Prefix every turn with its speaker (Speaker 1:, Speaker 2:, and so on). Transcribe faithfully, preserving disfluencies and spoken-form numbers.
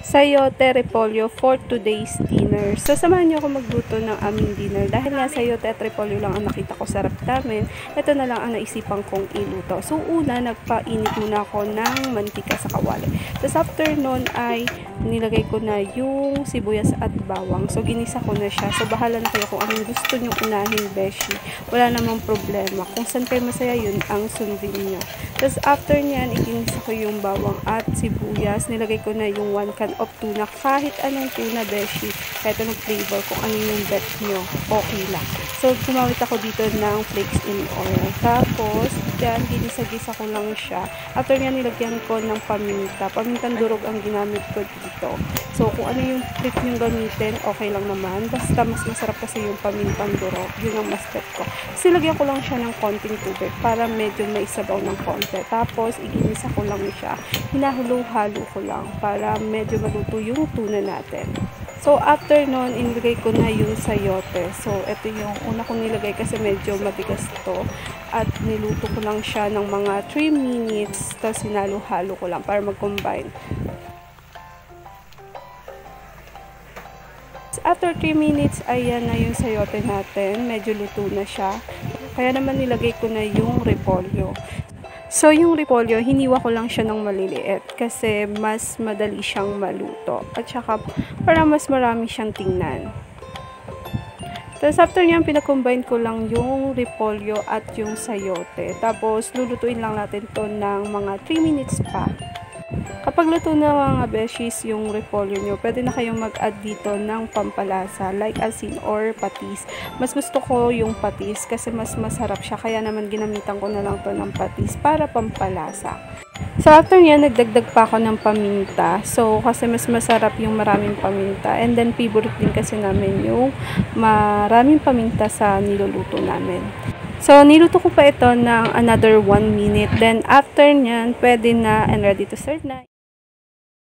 Speaker 1: sayote repolyo for today's dinner. So, samahan niyo ako magluto ng aming dinner. Dahil nga sayote at repolyo lang ang nakita ko sarap namin, ito na lang ang naisipan kong iluto. So, una, nagpainit muna ako ng mantika sa kawali. Tapos, after nun ay nilagay ko na yung sibuyas at bawang. So, ginisa ko na siya. So, bahala na kayo kung anong gusto nyo unahin, beshi. Wala namang problema. Kung saan kayo masaya, yun ang sundin nyo. Tapos, after nyan, iginisa ko yung bawang at sibuyas. Nilagay ko na yung one can of tuna. Kahit anong tuna, beshi. Kahit anong flavor, kung ano yung bet nyo, okay lang. So, gumamit ako dito ng flakes in oil. Tapos, dyan, ginisa-gisa ko lang siya. After nyan, nilagyan ko ng paminta. Pamintang durog ang ginamit ko dito. So, kung ano yung trick yung gamitin, okay lang naman. Basta mas masarap kasi yung pamintang durog. Yun ang mas step ko. Kasi lagyan ko lang siya ng konting tubig para medyo may sabaw ng konti. Tapos, iginisa ko lang siya. Hinahalo-halo ko lang para medyo maluto yung tuna natin. So, after nun, inilagay ko na yung sayote. So, ito yung una kong nilagay kasi medyo matigas to. At niluto ko lang siya ng mga three minutes. Tapos, hinalo-halo ko lang para mag-combine. After three minutes, ayan na yung sayote natin. Medyo luto na siya. Kaya naman nilagay ko na yung repolyo. So, yung repolyo, hiniwa ko lang siya ng maliliit kasi mas madali siyang maluto. At saka, para mas marami siyang tingnan. Tapos, after nyan, pinakombine ko lang yung repolyo at yung sayote. Tapos, lulutuin lang natin to ng mga three minutes pa. Kapag luto na mga beshies yung repolyo nyo, pwede na kayong mag-add dito ng pampalasa like asin or patis. Mas gusto ko yung patis kasi mas masarap siya. Kaya naman ginamitan ko na lang to ng patis para pampalasa. So, after nyan, nagdagdag pa ako ng paminta. So, kasi mas masarap yung maraming paminta. And then, favorite din kasi namin yung maraming paminta sa niluluto namin. So, niluto ko pa ito ng another one minute. Then, after nyan, pwede na and ready to serve na.